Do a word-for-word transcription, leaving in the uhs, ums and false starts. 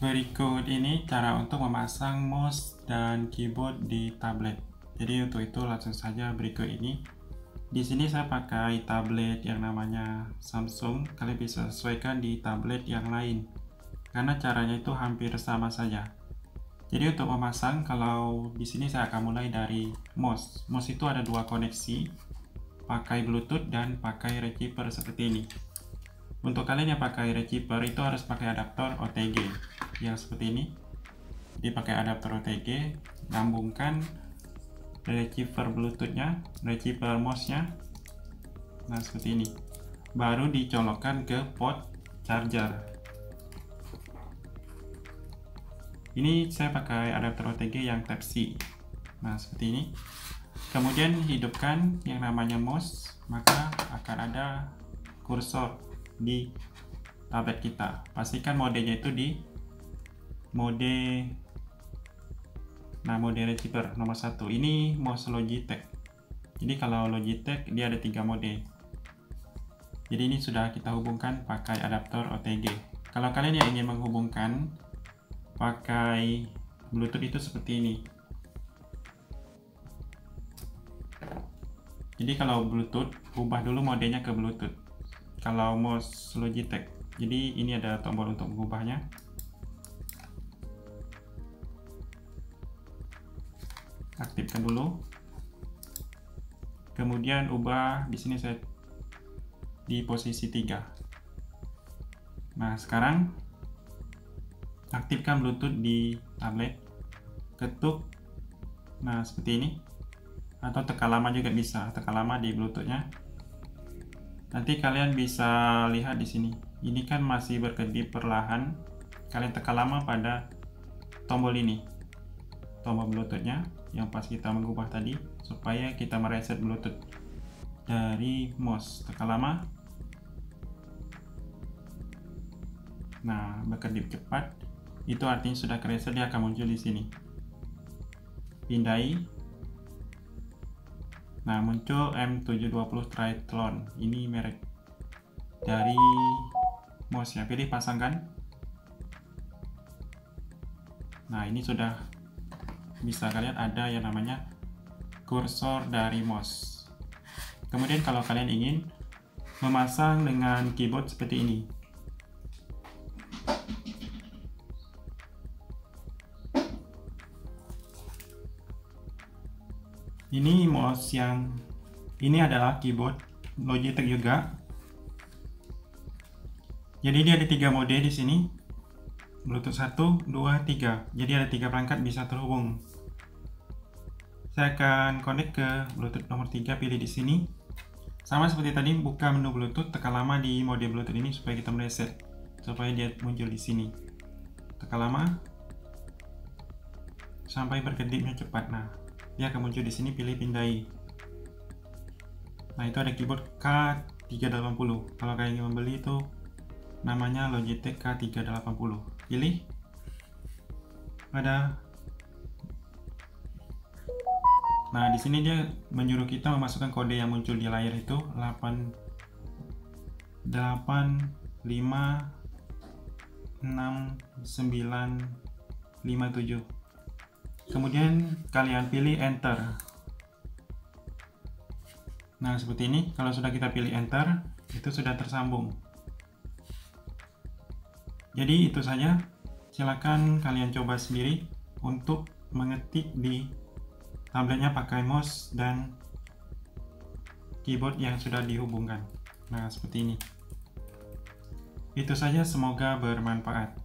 Berikut ini cara untuk memasang mouse dan keyboard di tablet. Jadi untuk itu langsung saja berikut ini. Di sini saya pakai tablet yang namanya Samsung. Kalian bisa sesuaikan di tablet yang lain, karena caranya itu hampir sama saja. Jadi untuk memasang, kalau di sini saya akan mulai dari mouse. Mouse itu ada dua koneksi, pakai Bluetooth dan pakai receiver seperti ini. Untuk kalian yang pakai receiver itu harus pakai adaptor O T G yang seperti ini. Dipakai adaptor O T G, nyambungkan receiver Bluetooth-nya, receiver mouse-nya. Nah, seperti ini. Baru dicolokkan ke port charger. Ini saya pakai adaptor O T G yang Type C. Nah, seperti ini. Kemudian hidupkan yang namanya mouse, maka akan ada kursor di tablet kita. Pastikan modenya itu di mode nah mode receiver nomor satu. Ini mouse Logitech. Jadi kalau Logitech dia ada tiga mode. Jadi ini sudah kita hubungkan pakai adaptor O T G. Kalau kalian yang ingin menghubungkan pakai Bluetooth itu seperti ini. Jadi kalau Bluetooth, ubah dulu modenya ke Bluetooth. Kalau mouse Logitech, jadi ini ada tombol untuk mengubahnya. Aktifkan dulu. Kemudian ubah di sini saya di posisi tiga. Nah, sekarang aktifkan Bluetooth di tablet. Ketuk. Nah, seperti ini. Atau tekan lama juga bisa, tekan lama di Bluetooth-nya. Nanti kalian bisa lihat di sini. Ini kan masih berkedip perlahan. Kalian tekan lama pada tombol ini, tombol Bluetooth-nya yang pas kita mengubah tadi, supaya kita mereset Bluetooth dari mouse. Tekan lama. Nah, berkedip cepat. Itu artinya sudah kereset, dia akan muncul di sini. Pindai. Nah, muncul M tujuh dua nol Triathlon. Ini merek dari mouse ya. Pilih pasangkan. Nah, ini sudah bisa kalian ada yang namanya kursor dari mouse. Kemudian kalau kalian ingin memasang dengan keyboard seperti ini. Ini mouse yang ini adalah keyboard Logitech juga. Jadi dia ada tiga mode di sini. Bluetooth satu, dua, tiga. Jadi ada tiga perangkat bisa terhubung. Saya akan connect ke Bluetooth nomor tiga, pilih di sini. Sama seperti tadi, buka menu Bluetooth, tekan lama di mode Bluetooth ini supaya kita mereset, supaya dia muncul di sini. Tekan lama sampai berkedipnya cepat. Nah, dia akan muncul di sini, pilih pindai. Nah, itu ada keyboard K tiga delapan nol. Kalau kalian ingin membeli itu namanya Logitech K tiga delapan nol. Pilih. Ada. Nah, di sini dia menyuruh kita memasukkan kode yang muncul di layar itu delapan delapan lima enam sembilan lima tujuh. Kemudian kalian pilih enter. Nah, seperti ini. Kalau sudah kita pilih enter, itu sudah tersambung. Jadi itu saja. Silakan kalian coba sendiri untuk mengetik di tabletnya pakai mouse dan keyboard yang sudah dihubungkan. Nah, seperti ini. Itu saja, semoga bermanfaat.